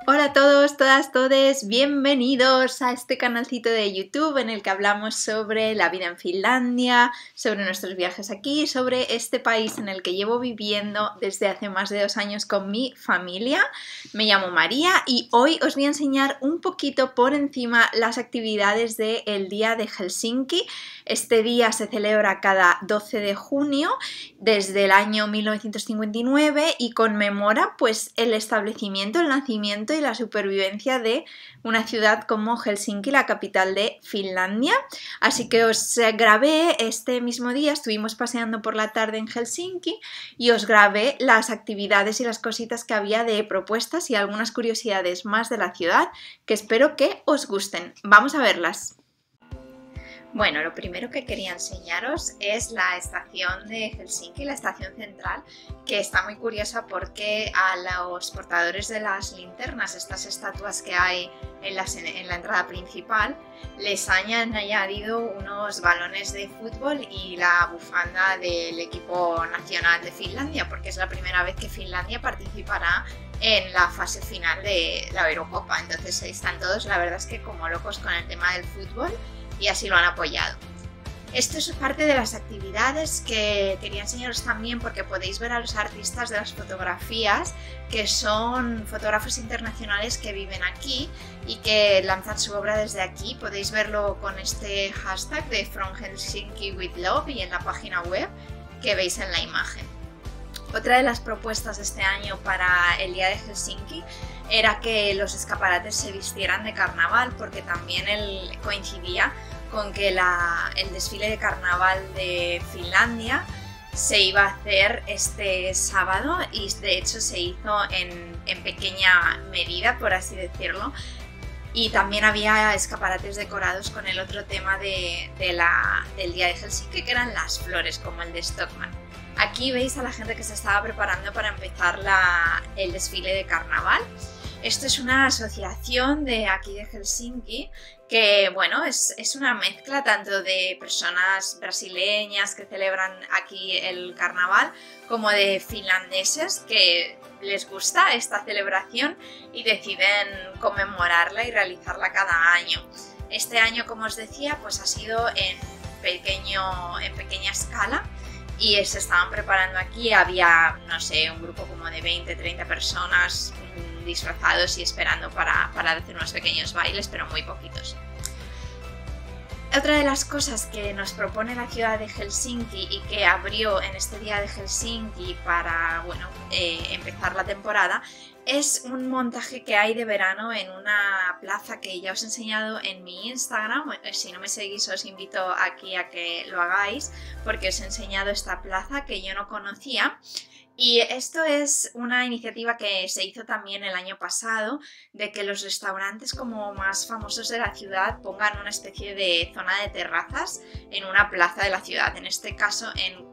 Hola a todos, todas, todes, bienvenidos a este canalcito de YouTube en el que hablamos sobre la vida en Finlandia, sobre nuestros viajes aquí, sobre este país en el que llevo viviendo desde hace más de 2 años con mi familia. Me llamo María y hoy os voy a enseñar un poquito por encima las actividades del Día de Helsinki. Este día se celebra cada 12 de junio desde el año 1959 y conmemora pues el establecimiento, el nacimiento y la supervivencia de una ciudad como Helsinki, la capital de Finlandia. Así que os grabé este mismo día, estuvimos paseando por la tarde en Helsinki y os grabé las actividades y las cositas que había de propuestas y algunas curiosidades más de la ciudad que espero que os gusten. Vamos a verlas. Bueno, lo primero que quería enseñaros es la estación de Helsinki, la estación central, que está muy curiosa porque a los portadores de las linternas, estas estatuas que hay en la entrada principal, les han añadido unos balones de fútbol y la bufanda del equipo nacional de Finlandia, porque es la primera vez que Finlandia participará en la fase final de la Eurocopa. Entonces están todos, la verdad es que como locos con el tema del fútbol, y así lo han apoyado. Esto es parte de las actividades que quería enseñaros también porque podéis ver a los artistas de las fotografías que son fotógrafos internacionales que viven aquí y que lanzan su obra desde aquí. Podéis verlo con este hashtag de From Helsinki with Love y en la página web que veis en la imagen. Otra de las propuestas de este año para el Día de Helsinki era que los escaparates se vistieran de carnaval porque también coincidía con que el desfile de carnaval de Finlandia se iba a hacer este sábado y de hecho se hizo en pequeña medida, por así decirlo, y también había escaparates decorados con el otro tema del Día de Helsinki, que eran las flores, como el de Stockman. Aquí veis a la gente que se estaba preparando para empezar el desfile de carnaval. Esto es una asociación de aquí de Helsinki que, bueno, es una mezcla tanto de personas brasileñas que celebran aquí el carnaval como de finlandeses que les gusta esta celebración y deciden conmemorarla y realizarla cada año. Este año, como os decía, pues ha sido en pequeña escala. Y se estaban preparando aquí, había, no sé, un grupo como de 20-30 personas disfrazados y esperando para hacer unos pequeños bailes, pero muy poquitos. Otra de las cosas que nos propone la ciudad de Helsinki y que abrió en este Día de Helsinki para, bueno, empezar la temporada es un montaje que hay de verano en una plaza que ya os he enseñado en mi Instagram. Si no me seguís os invito aquí a que lo hagáis porque os he enseñado esta plaza que yo no conocía. Y esto es una iniciativa que se hizo también el año pasado, de que los restaurantes como más famosos de la ciudad pongan una especie de zona de terrazas en una plaza de la ciudad. En este caso en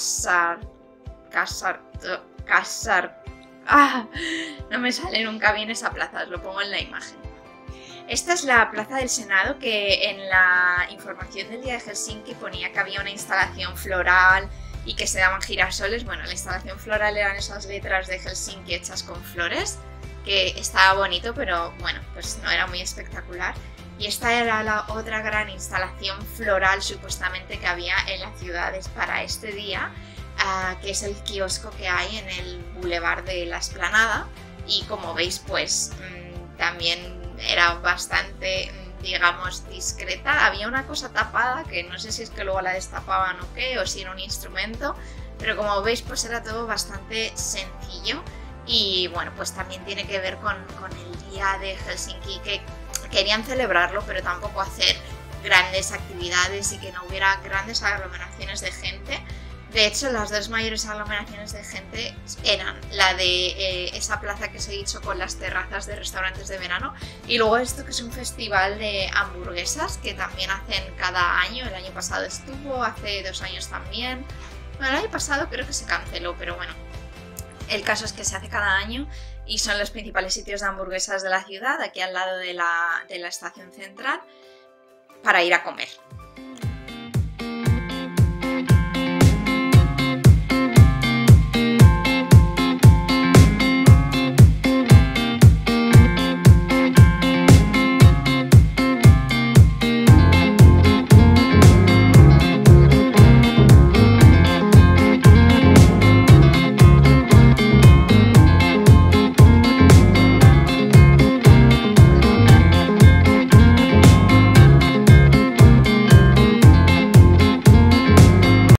no me sale nunca bien esa plaza, os lo pongo en la imagen. Esta es la Plaza del Senado, que en la información del Día de Helsinki ponía que había una instalación floral y que se daban girasoles. Bueno, la instalación floral eran esas letras de Helsinki hechas con flores, que estaba bonito, pero bueno, pues no era muy espectacular. Y esta era la otra gran instalación floral supuestamente que había en las ciudades para este día, que es el kiosco que hay en el Boulevard de la Explanada. Y como veis, pues también era bastante, digamos, discreta. Había una cosa tapada que no sé si es que luego la destapaban o qué, o si era un instrumento, pero como veis pues era todo bastante sencillo. Y bueno, pues también tiene que ver con el Día de Helsinki, que querían celebrarlo pero tampoco hacer grandes actividades y que no hubiera grandes aglomeraciones de gente. De hecho, las dos mayores aglomeraciones de gente eran la de esa plaza que os he dicho con las terrazas de restaurantes de verano y luego esto que es un festival de hamburguesas que también hacen cada año. El año pasado estuvo, hace 2 años también. Bueno, el año pasado creo que se canceló, pero bueno, el caso es que se hace cada año y son los principales sitios de hamburguesas de la ciudad, aquí al lado de la estación central, para ir a comer.